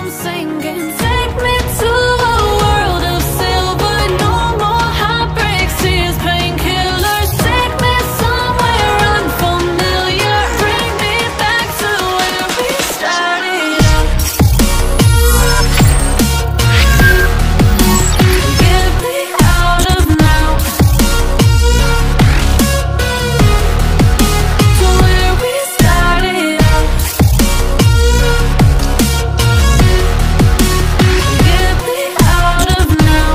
I'm sinking. Take me to a world of silver. No more heartbreaks, tears, painkillers. Take me somewhere unfamiliar. Bring me back to where we started out. Get me out of now. To where we started out. Get me out of now.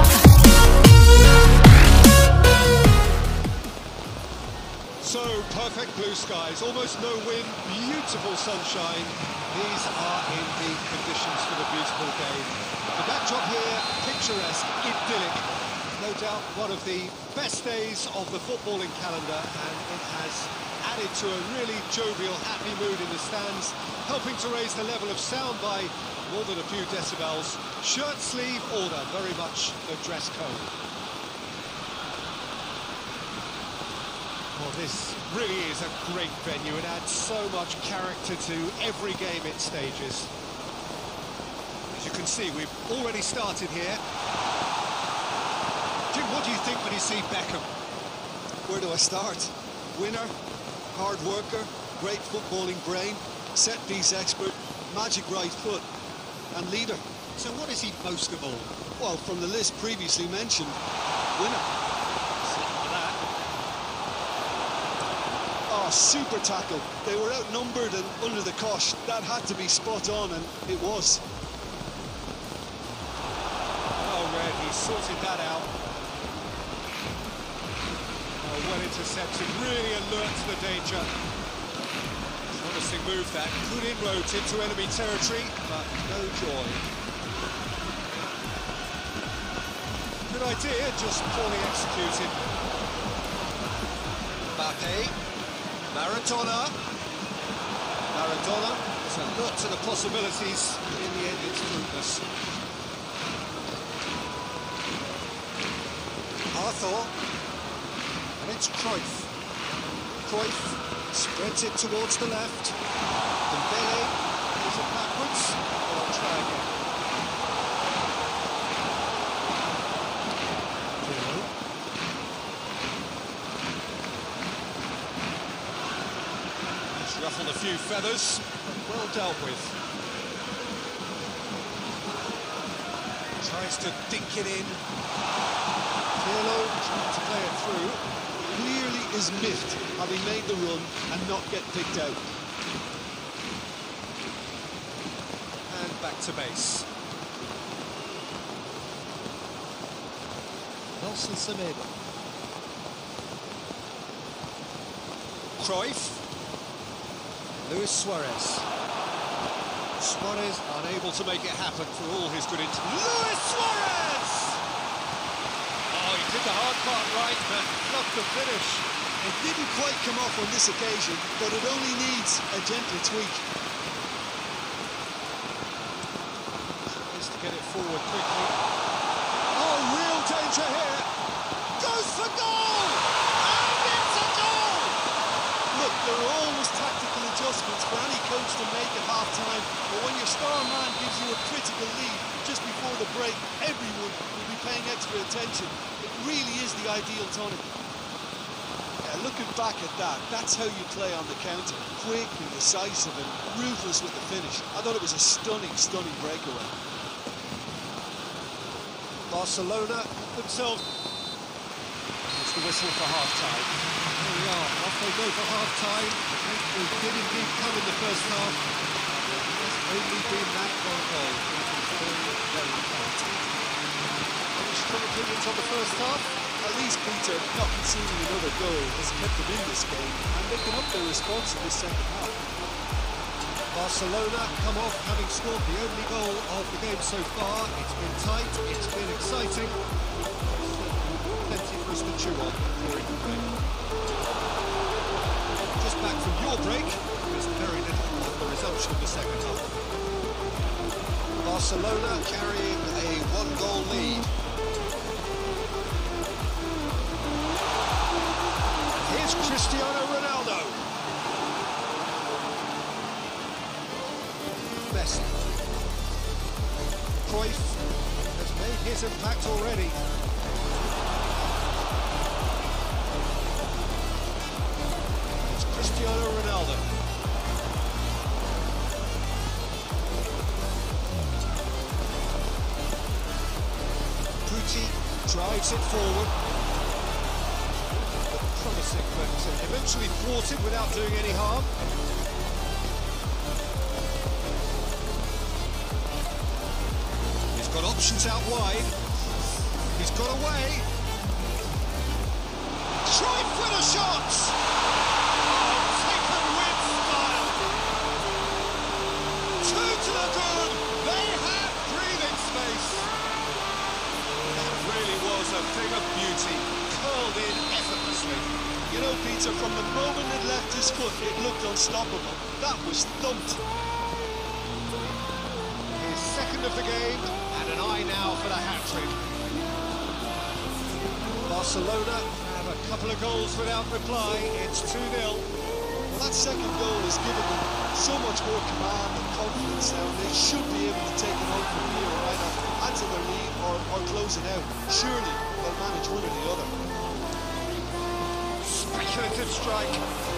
So, perfect blue skies, almost no wind, beautiful sunshine. These are indeed conditions for the beautiful game. The backdrop here, picturesque, idyllic. No doubt one of the best days of the footballing calendar, and it has added to a really jovial, happy mood in the stands, helping to raise the level of sound by more than a few decibels. Shirt sleeve order, very much the dress code. Well, this really is a great venue. It adds so much character to every game it stages. As you can see, we've already started here. Jim, what do you think when you see Beckham? Where do I start? Winner, hard worker, great footballing brain, set-piece expert, magic right foot, and leader. So what is he most of all? Well, from the list previously mentioned, winner. Oh, super tackle. They were outnumbered and under the cosh. That had to be spot on, and it was. Oh, Red, he sorted that out. Oh, well intercepted, really alert to the danger. Promising move that, good inroads into enemy territory, but no joy. Good idea, just poorly executed. Mbappe. Maradona is alert to the possibilities, but in the end it's fruitless. Arthur, and it's Cruyff. Cruyff spreads it towards the left. Dembele pulls it backwards. I'll try again. Ruffled a few feathers, but well dealt with. Tries to dink it in. Pirlo trying to play it through. Clearly is miffed having made the run and not get picked out. And back to base. Nelson Semedo. Cruyff. Luis Suarez. Suarez unable to make it happen for all his good intent. Luis Suarez! Oh, he did the hard part right, but not the finish. It didn't quite come off on this occasion, but it only needs a gentle tweak. Tries to get it forward quickly. Oh, real danger here. Goes for goal! And it's a goal! Look, there are always tactical adjustments for any coach to make at half-time, but when your star man gives you a critical lead just before the break, everyone will be paying extra attention. It really is the ideal tonic. Yeah, looking back at that, that's how you play on the counter. Quick and decisive and ruthless with the finish. I thought it was a stunning, stunning breakaway. Barcelona themselves. It's the whistle for half-time. Here we are, off they go for half-time. We did indeed come in the first half. There's only been that one goal. Very tight. Any strong opinions on the first half? At least Peter, not conceding another goal, has kept them in this game, and they can up their response in this second half. Barcelona come off having scored the only goal of the game so far. It's been tight, it's been exciting. Plenty for us to chew on during the break. Just back from your break, there's very little on the resumption of the second half. Barcelona carrying a one-goal lead. Here's Cristiano Ronaldo. Messi. Cruyff has made his impact already. It's Cristiano Ronaldo. Pucci drives it forward. Promising, but eventually thwarted without doing any harm. He's got options out wide. He's got away. Cruyff with a shot! Oh, taken with style. Two to the good. They have breathing space. That really was a thing of beauty. Curled in effortlessly. You know, Peter, from the moment it left his foot, it looked unstoppable. That was thumped. His second of the game, and an eye now for the hat-trick. Barcelona have a couple of goals without reply. It's 2-0. Well, that second goal has given them so much more command and confidence now. They should be able to take it on from here, either add to their lead or close it out. Surely they'll manage one or the other. Speculative strike.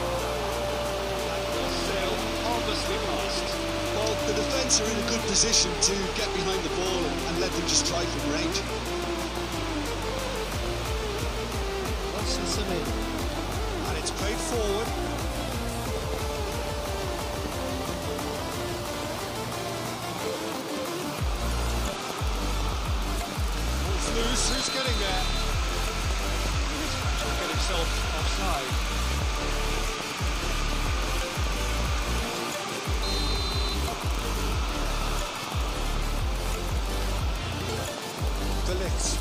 Sailed harmlessly past. Well, the defence are in a good position to get behind the ball and let them just try from range. Crosses them in. And it's played forward. Ball's loose, who's getting there? He'll get himself offside. De Ligt.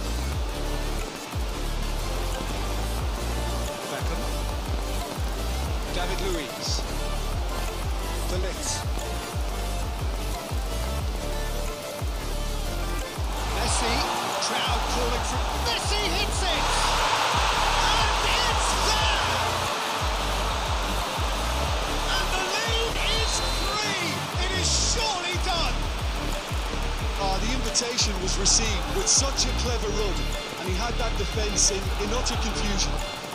Beckham. David Luiz. De Ligt. Messi. Crowd calling for Messi hits it! And it's there! And the lead is 3! It is surely done! The invitation was received with such a clever run, and he had that defence in utter confusion.